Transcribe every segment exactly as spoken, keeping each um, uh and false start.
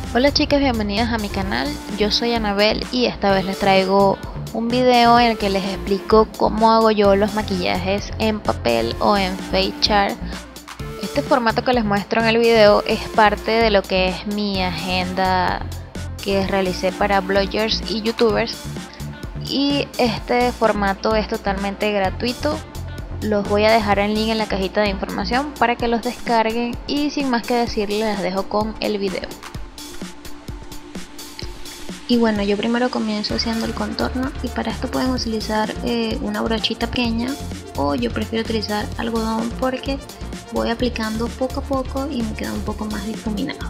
Hola chicas, bienvenidas a mi canal. Yo soy Anabel y esta vez les traigo un video en el que les explico cómo hago yo los maquillajes en papel o en Face Chart. Este formato que les muestro en el video es parte de lo que es mi agenda que realicé para bloggers y youtubers, y este formato es totalmente gratuito. Los voy a dejar el link en la cajita de información para que los descarguen, y sin más que decirles, les dejo con el video. Y bueno, yo primero comienzo haciendo el contorno, y para esto pueden utilizar eh, una brochita pequeña, o yo prefiero utilizar algodón porque voy aplicando poco a poco y me queda un poco más difuminado.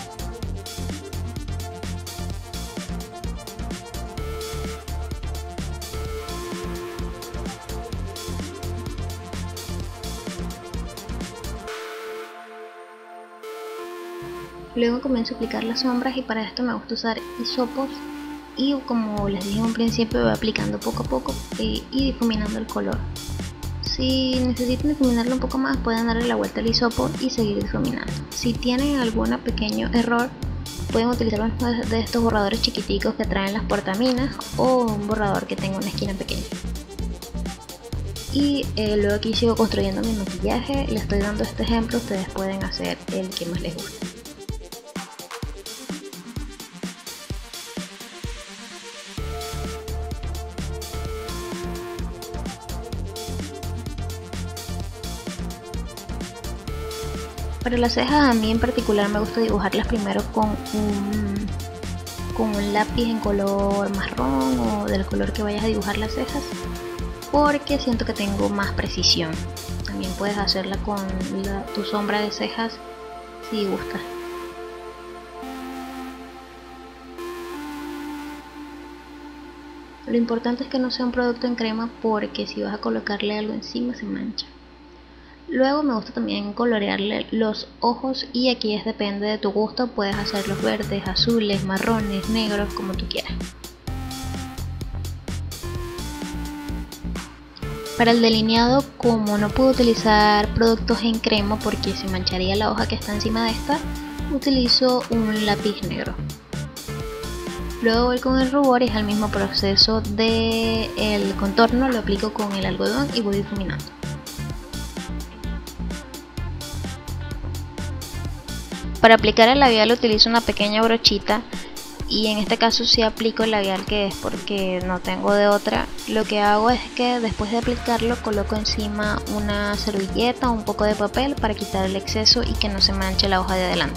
Luego comienzo a aplicar las sombras, y para esto me gusta usar hisopos, y como les dije en un principio, voy aplicando poco a poco eh, y difuminando el color. Si necesitan difuminarlo un poco más, pueden darle la vuelta al hisopo y seguir difuminando. Si tienen algún pequeño error, pueden utilizar uno de estos borradores chiquiticos que traen las portaminas, o un borrador que tenga una esquina pequeña. Y eh, luego aquí sigo construyendo mi maquillaje. Les estoy dando este ejemplo, ustedes pueden hacer el que más les guste. Para las cejas, a mí en particular me gusta dibujarlas primero con un, con un lápiz en color marrón, o del color que vayas a dibujar las cejas, porque siento que tengo más precisión. También puedes hacerla con la, tu sombra de cejas si gustas. Lo importante es que no sea un producto en crema, porque si vas a colocarle algo encima se mancha. Luego me gusta también colorearle los ojos, y aquí es depende de tu gusto, puedes hacerlos verdes, azules, marrones, negros, como tú quieras. Para el delineado, como no puedo utilizar productos en crema porque se mancharía la hoja que está encima de esta, utilizo un lápiz negro. Luego voy con el rubor y es el mismo proceso del contorno, lo aplico con el algodón y voy difuminando. Para aplicar el labial utilizo una pequeña brochita, y en este caso sí aplico el labial, que es porque no tengo de otra. Lo que hago es que después de aplicarlo coloco encima una servilleta o un poco de papel para quitar el exceso y que no se manche la hoja de adelante.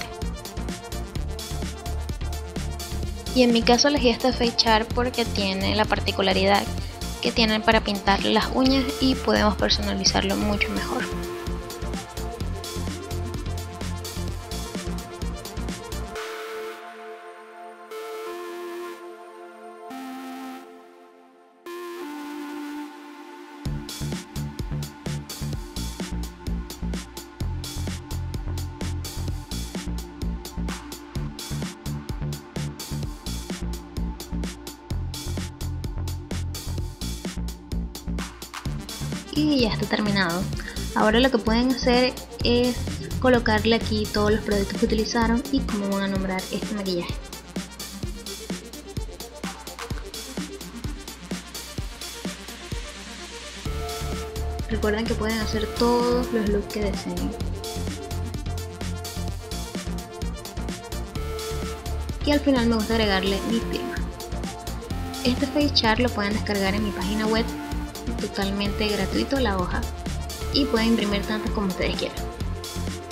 Y en mi caso elegí este Face Chart porque tiene la particularidad que tienen para pintar las uñas, y podemos personalizarlo mucho mejor. Y ya está terminado. Ahora lo que pueden hacer es colocarle aquí todos los productos que utilizaron y cómo van a nombrar este maquillaje. Recuerden que pueden hacer todos los looks que deseen. Y al final me gusta agregarle mi firma. Este Face Chart lo pueden descargar en mi página web, totalmente gratuito la hoja, y pueden imprimir tantas como ustedes quieran.